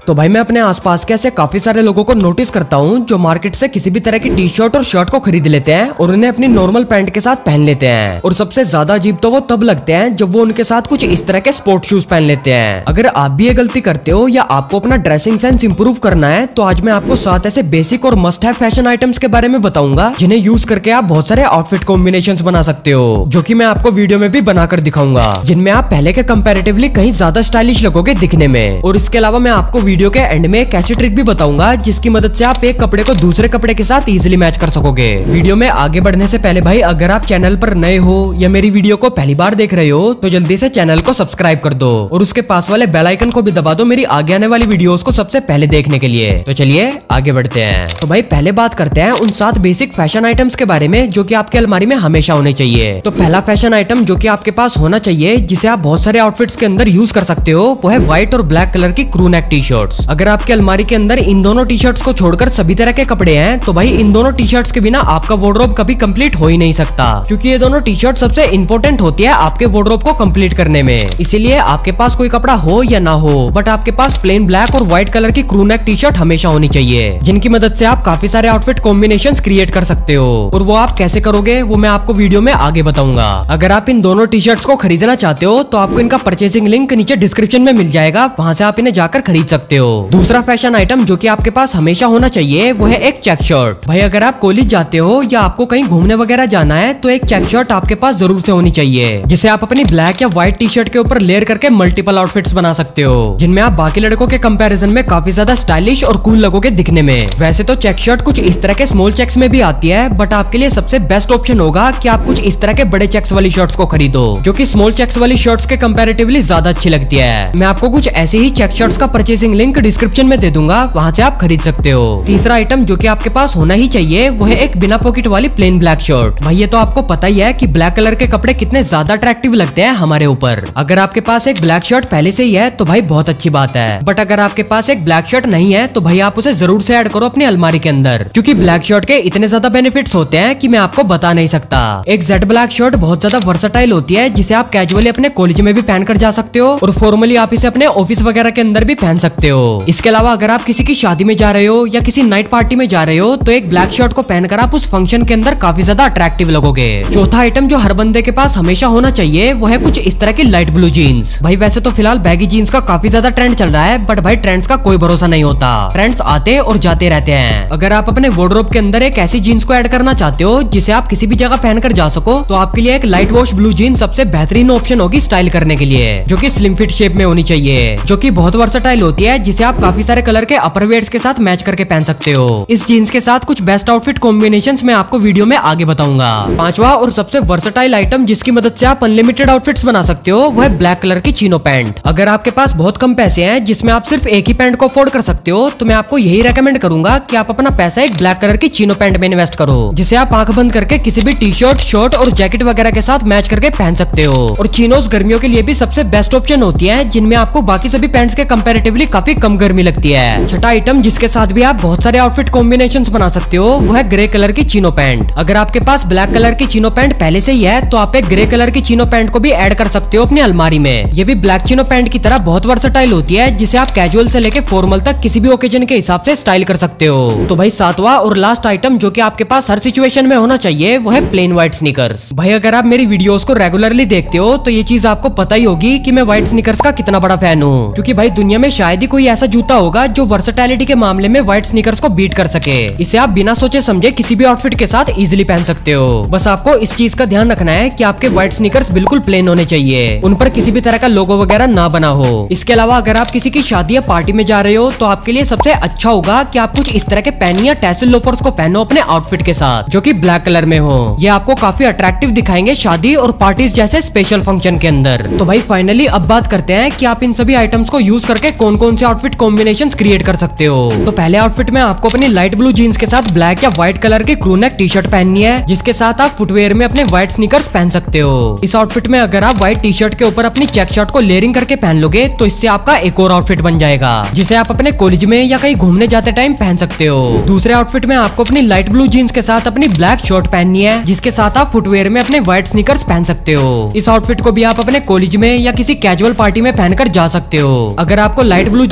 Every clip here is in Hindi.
तो भाई मैं अपने आसपास के ऐसे काफी सारे लोगों को नोटिस करता हूँ जो मार्केट से किसी भी तरह की टी शर्ट और शर्ट को खरीद लेते हैं और उन्हें अपनी नॉर्मल पैंट के साथ पहन लेते हैं। और सबसे ज्यादा अजीब तो वो तब लगते हैं जब वो उनके साथ कुछ इस तरह के स्पोर्ट शूज पहन लेते हैं। अगर आप भी ये गलती करते हो या आपको अपना ड्रेसिंग सेंस इंप्रूव करना है तो आज मैं आपको 7 ऐसे बेसिक और मस्ट हैव फैशन आइटम्स के बारे में बताऊंगा जिन्हें यूज करके आप बहुत सारे आउटफिट कॉम्बिनेशंस बना सकते हो, जो कि मैं आपको वीडियो में भी बनाकर दिखाऊंगा, जिनमें आप पहले के कंपैरेटिवली कहीं ज्यादा स्टाइलिश लगोगे दिखने में। और इसके अलावा मैं आपको वीडियो के एंड में एक ऐसी ट्रिक भी बताऊंगा जिसकी मदद से आप एक कपड़े को दूसरे कपड़े के साथ इजीली मैच कर सकोगे। वीडियो में आगे बढ़ने से पहले भाई अगर आप चैनल पर नए हो या मेरी वीडियो को पहली बार देख रहे हो तो जल्दी से चैनल को सब्सक्राइब कर दो और उसके पास वाले बेल आइकन को भी दबा दो मेरी आगे आने वाली वीडियोस को सबसे पहले देखने के लिए। तो चलिए आगे बढ़ते हैं। तो भाई पहले बात करते हैं उन 7 बेसिक फैशन आइटम्स के बारे में जो कि आपके अलमारी में हमेशा होने चाहिए। तो पहला फैशन आइटम जो कि आपके पास होना चाहिए जिसे आप बहुत सारे आउटफिट्स के अंदर यूज कर सकते हो वो है व्हाइट और ब्लैक कलर की क्रू नेक टी शर्ट्स। अगर आपके अलमारी के अंदर इन दोनों टी शर्ट्स को छोड़कर सभी तरह के कपड़े हैं तो भाई इन दोनों टी शर्ट्स के बिना आपका वार्डरोब कभी कंप्लीट हो ही नहीं सकता, क्योंकि ये दोनों टी शर्ट सबसे इंपॉर्टेंट होती है आपके वार्डरोब को कंप्लीट करने में। इसीलिए आपके पास कोई कपड़ा हो या ना हो बट आपके पास प्लेन ब्लैक और व्हाइट कलर की क्रू नेक टी शर्ट हमेशा होनी चाहिए, जिनकी मदद से आप काफी सारे आउटफिट कॉम्बिनेशंस क्रिएट कर सकते हो। और वो आप कैसे करोगे वो मैं आपको वीडियो में आगे बताऊंगा। अगर आप इन दोनों टी शर्ट्स को खरीदना चाहते हो तो आपको इनका परचेसिंग लिंक नीचे डिस्क्रिप्शन में मिल जाएगा, वहां से आप इन्हें जाकर खरीद सकते हो। दूसरा फैशन आइटम जो कि आपके पास हमेशा होना चाहिए वो है एक चेक शर्ट। भाई अगर आप कॉलेज जाते हो या आपको कहीं घूमने वगैरह जाना है तो एक चेक शर्ट आपके पास जरूर से होनी चाहिए, जिसे आप अपनी ब्लैक या व्हाइट टी शर्ट के ऊपर लेयर करके मल्टीपल आउटफिट्स बना सकते हो, जिनमें आप बाकी लड़कों के कंपैरिजन में काफी ज्यादा स्टाइलिश और कूल लगोगे दिखने में। वैसे तो चेक शर्ट कुछ इस तरह के स्मॉल चेक्स में भी आती है बट आपके लिए सबसे बेस्ट ऑप्शन होगा कि आप कुछ इस तरह के बड़े चेक्स वाली शर्ट्स को खरीदो, जो कि स्मॉल चेक्स वाली शर्ट्स के कंपैरेटिवली ज्यादा अच्छी लगती है। मैं आपको कुछ ऐसे ही चेक शर्ट्स का परचेसिंग लिंक डिस्क्रिप्शन में दे दूंगा, वहां से आप खरीद सकते हो। तीसरा आइटम जो कि आपके पास होना ही चाहिए वो है एक बिना पॉकेट वाली प्लेन ब्लैक शर्ट। भाई ये तो आपको पता ही है कि ब्लैक कलर के कपड़े कितने ज्यादा अट्रैक्टिव लगते हैं हमारे ऊपर। अगर आपके पास एक ब्लैक शर्ट पहले से ही है तो भाई बहुत अच्छी बात है, बट अगर आपके पास एक ब्लैक शर्ट नहीं है तो भाई आप उसे जरूर से ऐड करो अपनी अलमारी के अंदर, क्योंकि ब्लैक शर्ट के इतने ज्यादा बेनिफिट्स होते हैं कि मैं आपको बता नहीं सकता। एक जेट ब्लैक शर्ट बहुत ज्यादा वर्सेटाइल होती है, जिसे आप कैजुअली अपने कॉलेज में भी पहन कर जा सकते हो और फॉर्मली आप इसे अपने ऑफिस वगैरह के अंदर भी पहन सकते हो। इसके अलावा अगर आप किसी की शादी में जा रहे हो या किसी नाइट पार्टी में जा रहे हो तो एक ब्लैक शर्ट को पहनकर आप उस फंक्शन के अंदर काफी ज्यादा अट्रैक्टिव लगोगे। चौथा आइटम जो हर बंदे के पास हमेशा होना चाहिए वो है कुछ इस तरह की लाइट ब्लू जीन्स। भाई वैसे तो फिलहाल बैगी जीन्स का काफी ज्यादा ट्रेंड चल रहा है बट भाई ट्रेंड्स का कोई भरोसा नहीं होता, ट्रेंड्स आते और जाते रहते हैं। अगर आप अपने वार्डरोब के अंदर एक ऐसी जीन्स को ऐड करना चाहते हो जिसे आप किसी भी जगह पहनकर जा सको तो आपके लिए एक लाइट वॉश ब्लू जीन्स सबसे बेहतरीन ऑप्शन होगी स्टाइल करने के लिए, जो कि स्लिम फिट शेप में होनी चाहिए, जो कि बहुत वर्सेटाइल होती है, जिसे आप काफी सारे कलर के अपर वेयर्स के साथ मैच करके पहन सकते हो। इस जीन्स के साथ कुछ बेस्ट आउटफिट कॉम्बिनेशंस मैं आपको वीडियो में आगे बताऊंगा। पांचवा और सबसे वर्सेटाइल आइटम जिसकी मदद से आप अनलिमिटेड आउटफिट्स बना सकते हो वो है ब्लैक कलर की चीनो पैंट। अगर आपके पास बहुत कम पैसे हैं जिसमें आप सिर्फ एक ही पैंट को अफोर्ड कर सकते हो तो मैं आपको यही रेकमेंड करूंगा कि आप अपना पैसा एक ब्लैक कलर की चीनो पैंट में इन्वेस्ट करो, जिसे आप आंख बंद करके किसी भी टी शर्ट, शर्ट और जैकेट वगैरह के साथ मैच करके पहन सकते हो। और चीनोस गर्मियों के लिए भी सबसे बेस्ट ऑप्शन होती है, जिनमें आपको बाकी सभी पैंट्स के कंपैरेटिवली काफी कम गर्मी लगती है। छठा आइटम जिसके साथ भी आप बहुत सारे आउटफिट कॉम्बिनेशंस बना सकते हो वो है ग्रे कलर की चीनो पैंट। अगर आपके पास ब्लैक कलर की चीनो पैंट पहले से ही है तो आप एक ग्रे कलर की चीनो पैंट को भी ऐड कर सकते हो अपनी अलमारी में। ये भी ब्लैक चीनो पैंट की तरह बहुत वर्सेटाइल होती है, जिसे आप कैजुअल से लेके फॉर्मल तक किसी भी ओकेजन के हिसाब से स्टाइल कर सकते हो। तो भाई सातवां और लास्ट आइटम जो कि आपके पास हर सिचुएशन में होना चाहिए वो है प्लेन व्हाइट स्नीकर्स। भाई अगर आप मेरी वीडियोस को रेगुलरली देखते हो तो ये चीज आपको पता ही होगी कि मैं व्हाइट स्नीकर्स का कितना बड़ा फैन हूँ, क्योंकि भाई दुनिया में शायद ही कोई ऐसा जूता होगा जो वर्सेटैलिटी के मामले में व्हाइट स्नीकर्स को बीट कर सके। इसे आप बिना सोचे समझे किसी भी आउटफिट के साथ इजीली पहन सकते हो। बस आपको इस चीज का ध्यान रखना है कि आपके व्हाइट स्नीकर्स बिल्कुल प्लेन होने चाहिए, उन पर किसी भी तरह का लोगो वगैरह ना बना हो। इसके अलावा अगर आप किसी की शादी या पार्टी में जा रहे हो तो आपके लिए सबसे अच्छा होगा कि आप कुछ इस तरह के पैनी या टैसल लोफर्स को पहनो अपने आउटफिट के साथ, जो कि ब्लैक कलर में हो। ये आपको काफी अट्रैक्टिव दिखाएंगे शादी और पार्टीज जैसे स्पेशल फंक्शन के अंदर। तो भाई फाइनली अब बात करते हैं कि आप इन सभी आइटम्स को यूज करके कौन कौन से आउटफिट कॉम्बिनेशंस क्रिएट कर सकते हो। तो पहले आउटफिट में आपको अपनी लाइट ब्लू जीन्स के साथ ब्लैक या व्हाइट कलर की क्रू नेक टी शर्ट पहननी है, जिसके साथ आप फुटवेयर में अपने व्हाइट स्नीकर्स पहन सकते हो। इस आउटफिट में अगर आप व्हाइट टी शर्ट के ऊपर अपनी चेक शर्ट को लेयरिंग करके पहन लोगे तो इससे आपका एक और आउटफिट बन जाएगा, जिसे आप अपने कॉलेज में या कहीं घूमने जाते टाइम पहन सकते हो। दूसरे आउटफिट में आपको अपनी लाइट ब्लू जीन्स के साथ अपनी ब्लैक शर्ट पहननी है, जिसके साथ आप फुटवेयर में अपने व्हाइट स्नीकर्स पहन सकते हो। इस आउटफिट को भी आप अपने कॉलेज में या किसी कैजुअल पार्टी में पहनकर जा सकते हो। अगर आपको लाइट ब्लू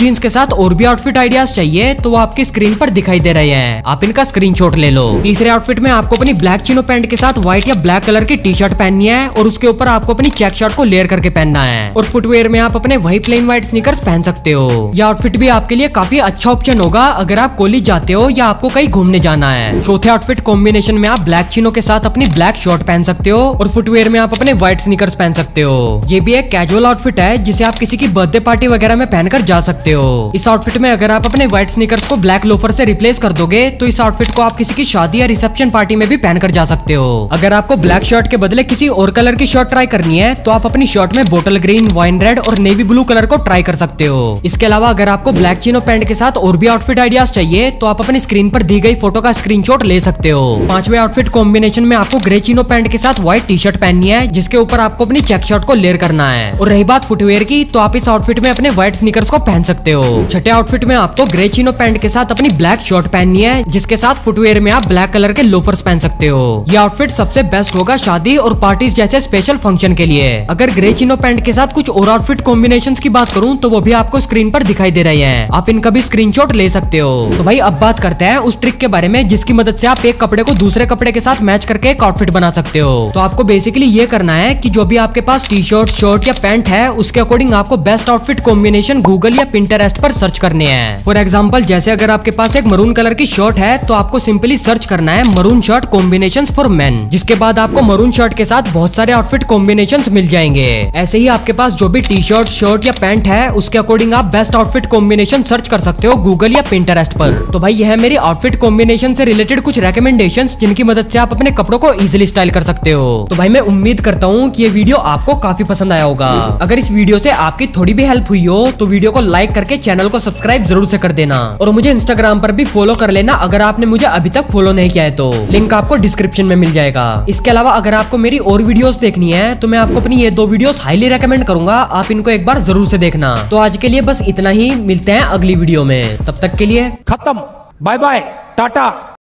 जीन्स के साथ और भी आउटफिट आइडियाज चाहिए तो वो आपकी स्क्रीन पर दिखाई दे रहे हैं, आप इनका स्क्रीनशॉट ले लो। तीसरे आउटफिट में आपको अपनी ब्लैक चिनो पैंट के साथ व्हाइट या ब्लैक कलर की टी शर्ट पहननी है और उसके ऊपर आपको अपनी चेक शर्ट को लेयर करके पहनना है। और फुटवेयर में आप अपने वही प्लेन व्हाइट स्नीकर्स पहन सकते हो। यह आउटफिट भी आपके लिए काफी अच्छा ऑप्शन होगा अगर आप कॉलेज जाते हो या आपको कहीं घूमने जाना है। चौथे आउटफिट कॉम्बिनेशन में आप ब्लैक चिनो के साथ अपनी ब्लैक शर्ट पहन सकते हो और फुटवेयर में आप अपने व्हाइट स्नीकर्स पहन सकते हो। ये भी एक कैजुअल आउटफिट है जिसे आप किसी की बर्थडे पार्टी वगैरह में पहनकर जा सकते हो। इस आउटफिट में अगर आप अपने व्हाइट स्नीकर्स को ब्लैक लोफर से रिप्लेस कर दोगे तो इस आउटफिट को आप किसी की शादी या रिसेप्शन पार्टी में भी पहनकर जा सकते हो। अगर आपको ब्लैक शर्ट के बदले किसी और कलर की शर्ट ट्राई करनी है तो आप अपनी शर्ट में बोटल ग्रीन, वाइन रेड और नेवी ब्लू कलर को ट्राई कर सकते हो। इसके अलावा अगर आपको ब्लैक चिनो पैंट के साथ और भी आउटफिट आइडियाज चाहिए तो आप अपनी स्क्रीन पर दी गई फोटो का स्क्रीनशॉट ले सकते हो। पांचवे आउटफिट कॉम्बिनेशन में आपको ग्रे चिनो पैंट के साथ व्हाइट टी शर्ट पहननी है जिसके ऊपर आपको अपनी चेक शर्ट को लेयर करना है। और रही बात फुटवेयर की तो आप इस आउटफिट में अपने व्हाइट स्नीकर्स को पहन सकते हो। छठे आउटफिट में आपको ग्रे चिनो पैंट के साथ अपनी ब्लैक शर्ट पहननी है जिसके साथ फुटवेयर में आप ब्लैक कलर के लोफर्स पहन सकते हो। ये आउटफिट सबसे बेस्ट होगा शादी और पार्टीज जैसे स्पेशल फंक्शन के लिए। अगर ग्रे चिनो पैंट के साथ कुछ और आउटफिट कॉम्बिनेशंस की बात करूं तो वो भी आपको स्क्रीन पर दिखाई दे रहे हैं, आप इनका भी स्क्रीनशॉट ले सकते हो। तो भाई अब बात करते हैं उस ट्रिक के बारे में जिसकी मदद से आप एक कपड़े को दूसरे कपड़े के साथ मैच करके एक आउटफिट बना सकते हो। तो आपको बेसिकली ये करना है कि जो भी आपके पास टी शर्ट, शर्ट या पैंट है उसके अकॉर्डिंग आपको बेस्ट आउटफिट कॉम्बिनेशन गूगल या पिंटरेस्ट पर सर्च करने हैं। फॉर एग्जाम्पल जैसे अगर आपके पास एक मरून कलर की शर्ट है तो आपको सिंपली सर्च करना है maroon shirt combinations for men, जिसके बाद आपको मरून शर्ट के साथ बहुत सारे आउटफिट कॉम्बिनेशंस मिल जाएंगे। ऐसे ही आपके पास जो भी टी शर्ट, शर्ट या पैंट है उसके अकॉर्डिंग आप बेस्ट आउटफिट कॉम्बिनेशन सर्च कर सकते हो गूगल या पिंटरेस्ट पर। तो भाई यह है मेरी आउटफिट कॉम्बिनेशन से रिलेटेड कुछ रेकमेंडेशंस जिनकी मदद से आप अपने कपड़ों को इजीली स्टाइल कर सकते हो। तो भाई मैं उम्मीद करता हूँ कि ये वीडियो आपको काफी पसंद आया होगा। अगर इस वीडियो से आपकी थोड़ी भी हेल्प हुई हो तो वीडियो को लाइक करके चैनल को सब्सक्राइब जरूर से कर देना और मुझे इंस्टाग्राम पर भी फॉलो कर लेना अगर आपने मुझे अभी तक फॉलो नहीं किया है तो लिंक आपको डिस्क्रिप्शन में मिल जाएगा। इसके अलावा अगर आपको मेरी और वीडियोस देखनी है तो मैं आपको अपनी ये 2 वीडियोस हाईली रेकमेंड करूंगा, आप इनको एक बार जरूर से देखना। तो आज के लिए बस इतना ही, मिलते हैं अगली वीडियो में, तब तक के लिए खत्म, बाय बाय, टाटा।